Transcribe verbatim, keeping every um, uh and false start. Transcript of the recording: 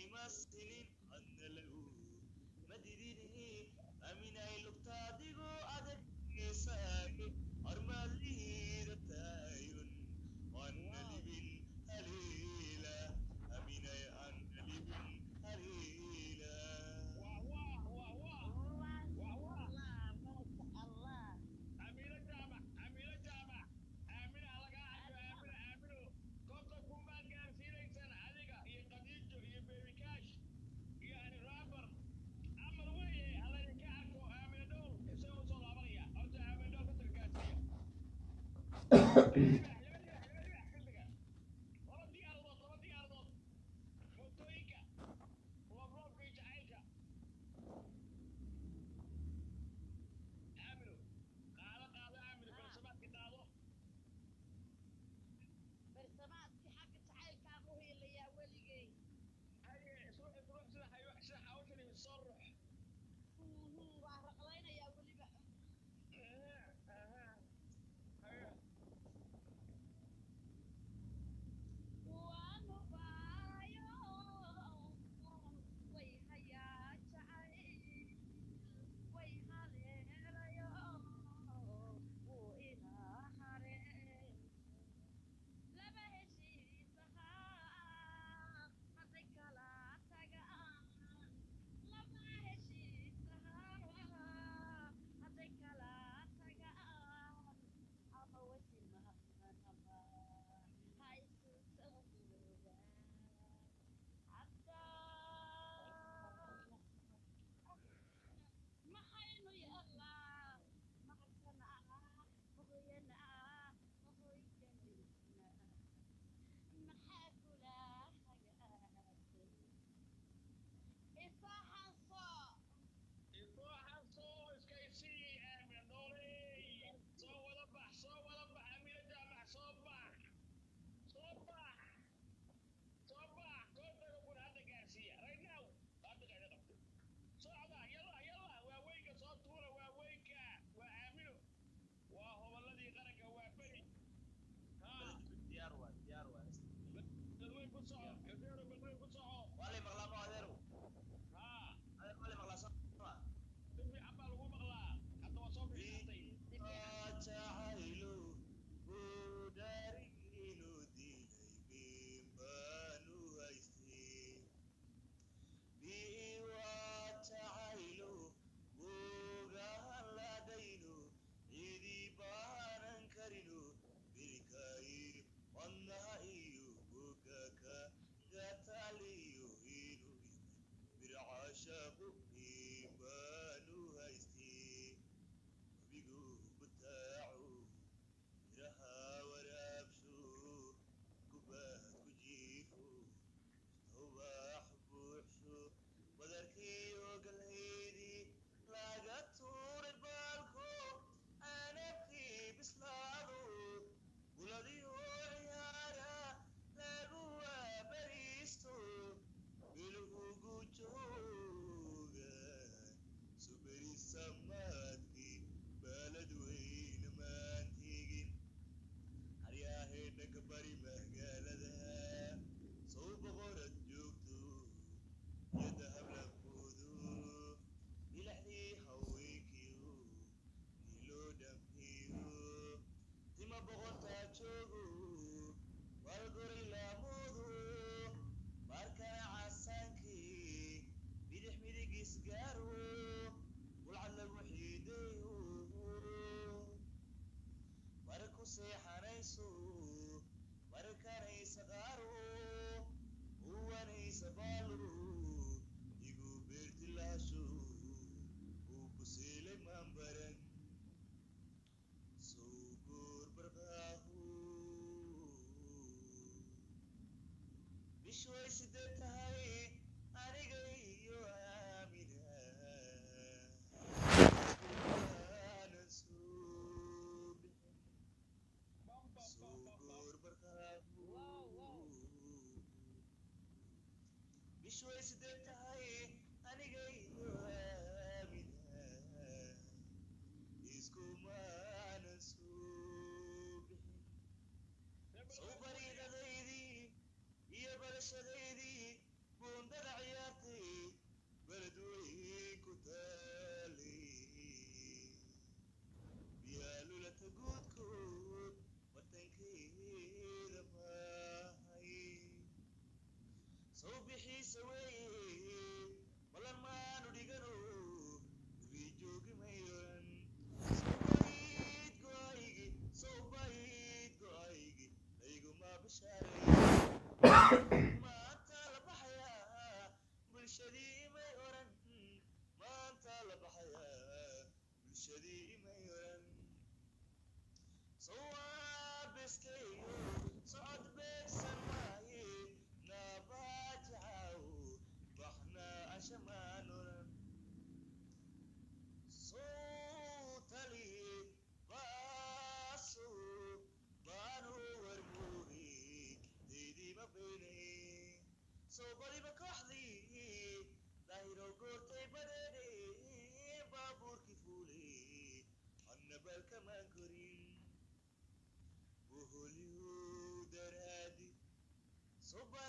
masinin adna lagu madidini aminay lugtaadigo adag geesaage armaalihiida taayun waana libin haliila aminay ana libin haliila diyaar waa diyaar waa wale maqlamo adeeru adeer wale maqlaa soo jacaylo buudhaarigiinu dilay biinbaanu haystay biiwa jacaylo buugahan ladhayno cidii baanan karino birkayr wadnaha iyo bogaka gataliyo inu bircashaqu biinbaanu haystay webigu butaaco miraha waraabsho gubaad ku jiifo ubax buuxsho badarkiyo galhaydii laga tuuray baalko aanabkii bislaado buladiyo ciyaara lagu waabariisto bilhugu jooga suberi samaadkii baalad weyne maan tegin haryaahedhanka bari magaalada sow boqorad joogto iyo dahablabkoodu ilaxdii haweenkiyo iloo dhamkiyo tima boqortaa joogo wargoray laamudu baarkana casaankii bidix midig isgaaro bulcad lagu xiideeyo marku seexanayso markanaysa qaaro uwanaysa baalo igu beertilaasho uu ku seelay maanbaran soo goor barqaahu bishu way sidee tahay aniga iyo aamina waanan soo bixin soo goor barqaahu bishu way sidee tahay aniga iyo aamina iskumaanan soo bixin soo bariidadaydii iyo barashadaydii buundada guudkood wadankeeda maahay soo bixiisa weeye balan maanu dhigano guri joogi mayoran sobayd go-aygi sobayd go-aygi layguma bishaaray maanta la baxayaa bulshadii imay oran maanta la baxayaa bulshadii imay oran sawaabiskayo socod beegsan maaye nabaajacaw baxna ashamaan oran soo taliye baaso baanu warmuuri deydima beynay soo badiba kooxdii daahiro goortay badheedhe baabuurkii fuule annabalkamaan korin buhulyu daraadi soo